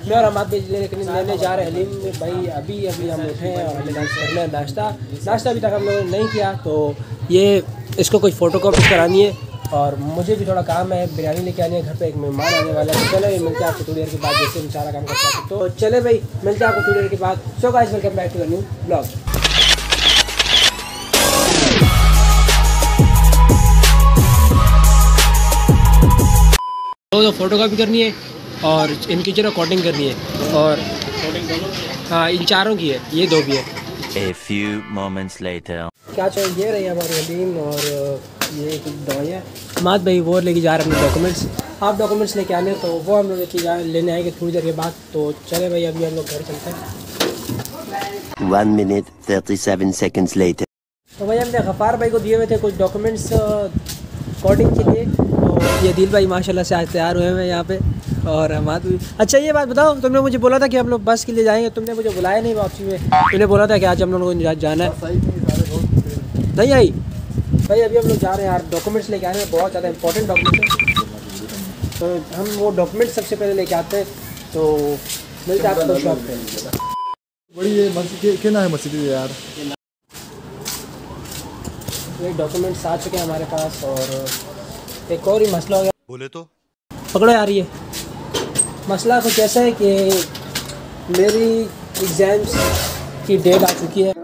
मैं और हम लेने जा रहे हैं हलीम भाई। अभी हम उठे हैं और हमें करना है नाश्ता अभी तक हम लोगों ने नहीं किया। तो ये इसको कुछ फ़ोटो कॉपी करानी है और मुझे भी थोड़ा काम है, बिरयानी लेके आनी है घर पे, एक मेहमान आने वाला है। तो चले मिलते हैं आपको थोड़ी देर के बाद, जैसे हम सारा काम करते हैं। तो चले भाई मिलते हैं आपको थोड़ी देर के बाद। So guys welcome back to the new blog. तो फोटो कॉपी करनी है और इनकी जो कोटिंग करनी है और हाँ इन चारों की है, ये दो भी है। A few moments later. क्या चाहिए, ये रही हमारी हलीम और ये कुछ दवाइयाँ। मात भाई वो लेके जा रहे हैं अपने डॉक्यूमेंट्स, आप डॉक्यूमेंट्स लेके आने तो वो हम लोग लेने आएंगे थोड़ी देर के बाद। तो चले भाई अभी हम लोग घर चलते हैं। 1 minute 37 seconds later. तो भाई हमने गफ़ार भाई को दिए हुए थे कुछ डॉक्यूमेंट्स कोडिंग के लिए। तो ये दिल भाई माशाल्लाह से आज तैयार हुए हैं यहाँ पे और हमारे भी। अच्छा ये बात बताओ, तुमने मुझे बोला था कि हम लोग बस के लिए जाएंगे, तुमने मुझे बुलाया नहीं वापसी में। तुमने बोला था कि आज हम लोगों को जाना है, नहीं आई भाई। अभी हम लोग जा रहे हैं यार, डॉक्यूमेंट्स लेके आ रहे हैं, बहुत ज़्यादा इंपॉर्टेंट डॉक्यूमेंट्स हैं। तो हम वो डॉक्यूमेंट्स सबसे पहले लेके आते हैं। तो मिलते हैं आपको शॉप पे। बड़ी ये मस्जिद क्या ना है मस्जिद यार। ये डॉक्यूमेंट्स आ चुके हैं हमारे पास और एक और ही मसला हो गया। बोले तो पकड़ो यार, ये मसला कुछ ऐसा है कि मेरी एग्ज़ाम्स की डेट आ चुकी है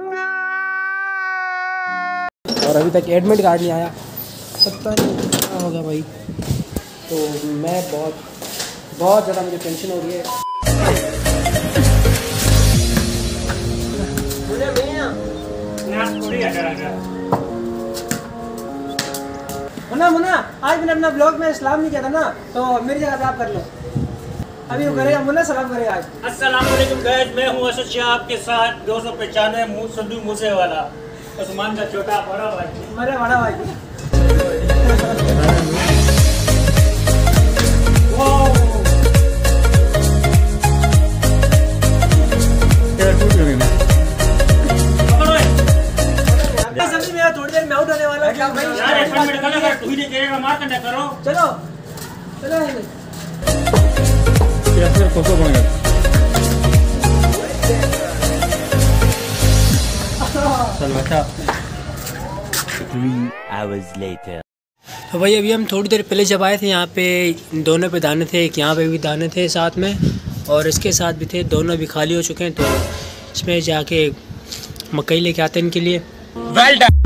और अभी तक एडमिट कार्ड नहीं आया। पता नहीं क्या होगा भाई। तो मैं बहुत ज़्यादा मुझे टेंशन हो रही है। मुन्ना आज मैंने अपना ब्लॉग में सलाम नहीं किया था ना, तो मेरी जगह पे आप कर लो। अभी वो करेगा, मुन्ना सलाम करेगा आज। अस्सलाम वालेकुम गाइस, मैं हूँ असद शाह आपके साथ 295 संधू मूसे वाला उस्मान का छोटा बड़ा भाई, मेरे बड़ा भाई। थोड़ी देर में आउट होने वाला है भाई। यार एक मिनट खाना कर, तू ही नहीं करेगा, मार करना करो। चलो फिर फोटो बन गया। चल बेटा। 3 hours later. तो भाई अभी हम थोड़ी देर पहले जब आए थे यहाँ पे, दोनों पे दाने थे, एक यहाँ पे भी दाने थे साथ में और इसके साथ भी थे, दोनों भी खाली हो चुके हैं। तो इसमें जाके मकई लेके आते हैं इनके लिए। Well done.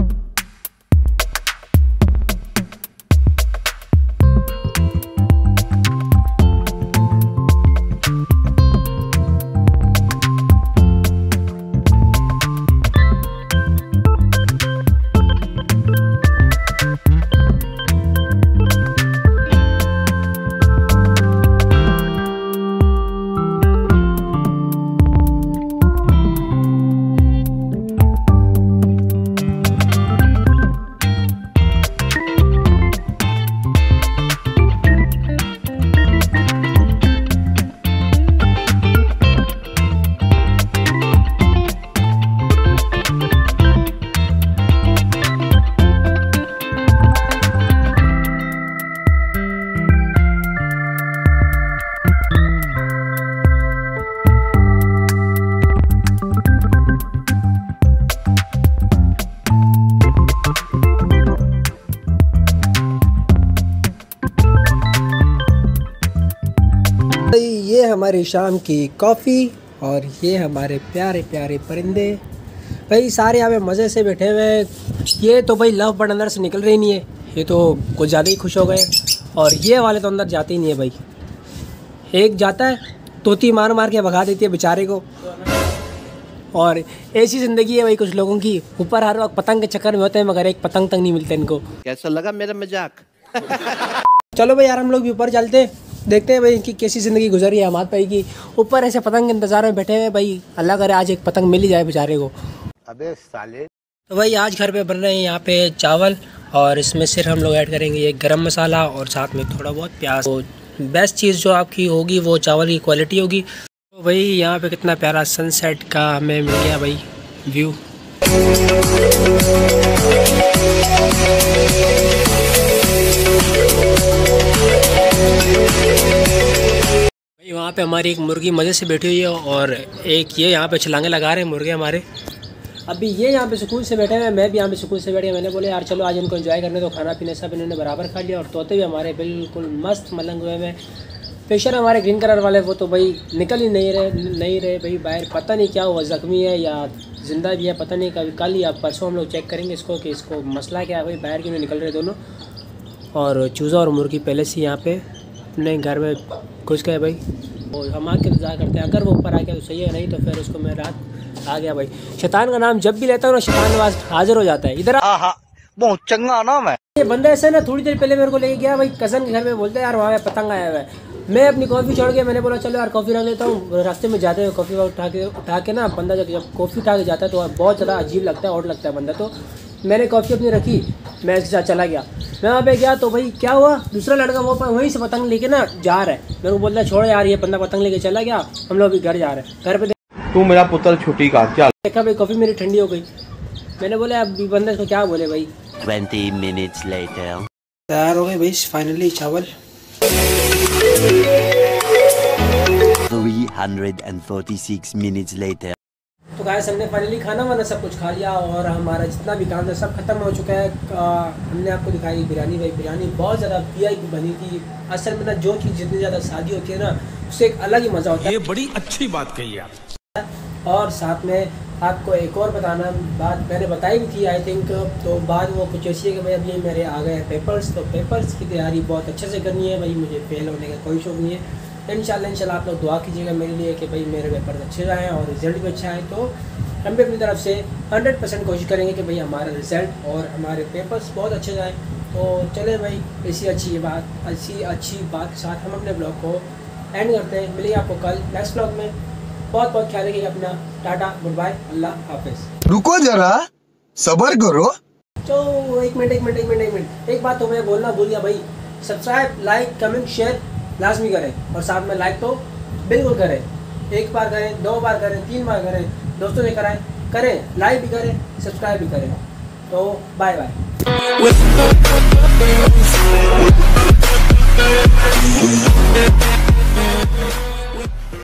ये हमारी शाम की कॉफ़ी और ये हमारे प्यारे प्यारे परिंदे भाई, सारे यहाँ पे मज़े से बैठे हुए हैं। ये तो भाई लव बर्ड अंदर से निकल रही नहीं है, ये तो कुछ ज़्यादा ही खुश हो गए। और ये वाले तो अंदर जाते ही नहीं है भाई। एक जाता है, तोती मार मार के भगा देती है बेचारे को। और ऐसी ज़िंदगी है भाई कुछ लोगों की, ऊपर हर वक्त पतंग के चक्कर में होते हैं मगर एक पतंग तक नहीं मिलते इनको। कैसा लगा मेरा मजाक? चलो भाई यार हम लोग भी ऊपर चलते, देखते हैं भाई इनकी कैसी ज़िंदगी गुजरी है हमारे भाई की। ऊपर ऐसे पतंग के इंतज़ार में बैठे हुए भाई, अल्लाह करे आज एक पतंग मिल ही जाए बेचारे को। अबे साले। तो भाई आज घर पे बन रहे हैं यहाँ पे चावल और इसमें सिर्फ हम लोग ऐड करेंगे ये गरम मसाला और साथ में थोड़ा बहुत प्याज। तो बेस्ट चीज़ जो आपकी होगी वो चावल की क्वालिटी होगी। तो भाई यहाँ पे कितना प्यारा सनसेट का हमें मिल गया भाई व्यू। वहाँ पे हमारी एक मुर्गी मज़े से बैठी हुई है और एक ये यहाँ पे छलांगे लगा रहे हैं मुर्गे हमारे। अभी ये यहाँ पे सुकून से बैठे हैं, मैं भी यहाँ पे सुकून से बैठे। मैंने बोले यार चलो आज इनको एंजॉय करने, तो खाना पीने सब इन्होंने बराबर खा लिया। और तोते भी हमारे बिल्कुल मस्त मलंग हुए हैं। फिशर हमारे ग्रीन कलर वाले वो तो भाई निकल ही नहीं रहे भाई बाहर। पता नहीं क्या हुआ, ज़ख्मी है या ज़िंदा भी है पता नहीं। कभी कल या परसों हम लोग चेक करेंगे इसको कि इसको मसला क्या है भाई, बाहर क्यों नहीं निकल रहे दोनों। और चूज़ा और मुर्गी पहले से यहाँ पे अपने घर में घुस गए भाई। और हम आके इंतजार करते हैं, अगर वो ऊपर आ गया तो सही है, नहीं तो फिर उसको मैं रात आ गया भाई। शैतान का नाम जब भी लेता हूँ ना शैतान नवाज हाजिर हो जाता है। इधर बहुत चंगा नाम है। ये बंदा ऐसा ना थोड़ी देर पहले मेरे को लेके गया भाई कज़न के घर में, बोलते यार वहाँ पे पतंग आया हुआ है। मैं अपनी कॉफ़ी छोड़ के मैंने बोला चलो यार कॉफ़ी रख लेता हूँ। रास्ते में जाते हुए कॉफ़ी उठा के ना बंदा जब कॉफ़ी उठा के जाता है तो बहुत ज़्यादा अजीब लगता है, और लगता है बंदा। तो मैंने कॉफ़ी अपनी रखी, मैं इसके साथ चला गया। मैं वहाँ पे गया तो भाई क्या हुआ, दूसरा लड़का वो वहीं से पतंग लेके ना जा रहा है। मेरे को बोलता है छोड़ यार, ये बंदा पतंग लेके चला गया, हम लोग अभी घर जा रहे हैं। घर पे तू मेरा पुत्र छुट्टी का क्या देखा भाई कॉफ़ी मेरी ठंडी हो गई। मैंने बोला अब बंदा इसको क्या बोले भाई। 20 minutes later. तैयार हो गए भाई फाइनली चावल। 346 minutes later. तो गाइस हमने फाइनली खाना वाना सब कुछ खा लिया और हमारा जितना भी काम था सब खत्म हो चुका है। हमने आपको दिखाई बिरयानी भाई, बिरयानी बहुत ज़्यादा VIP बनी थी। असल में ना जो चीज़ जितनी ज़्यादा शादी होती है ना उससे एक अलग ही मज़ा होता है। ये बड़ी अच्छी बात कही आप। और साथ में आपको एक और बताना बात मैंने बताई भी थी आई थिंक, तो बाद वो कुछ ऐसी है कि भाई अभी मेरे आ गए पेपर्स, तो पेपर्स की तैयारी बहुत अच्छे से करनी है भाई। मुझे फेल होने का कोई शौक नहीं है। इंशाल्लाह आप लोग दुआ कीजिएगा मेरे लिए कि भाई मेरे पेपर अच्छे जाएँ और रिज़ल्ट भी अच्छा है। तो हम भी अपनी तरफ से 100% कोशिश करेंगे कि भाई हमारा रिज़ल्ट और हमारे पेपर्स बहुत अच्छे जाएँ। तो चले भाई ऐसी अच्छी बात के साथ हम अपने ब्लॉग को एंड करते हैं। मिलेंगे आपको कल नेक्स्ट ब्लॉग में। बहुत बहुत ख्याल रखिएगा अपना। टाटा गुड बाय, अल्लाह हाफिज़। रुको जरा सब्र करो। तो एक मिनट एक बात तो मैं बोलना भूल गया भाई, सब्सक्राइब लाइक कमेंट शेयर लाजमी करें और साथ में लाइक तो बिल्कुल करें। 1 बार करें, 2 बार करें, 3 बार करें, दोस्तों से करें, लाइक भी करें, सब्सक्राइब भी करें। तो बाय बाय।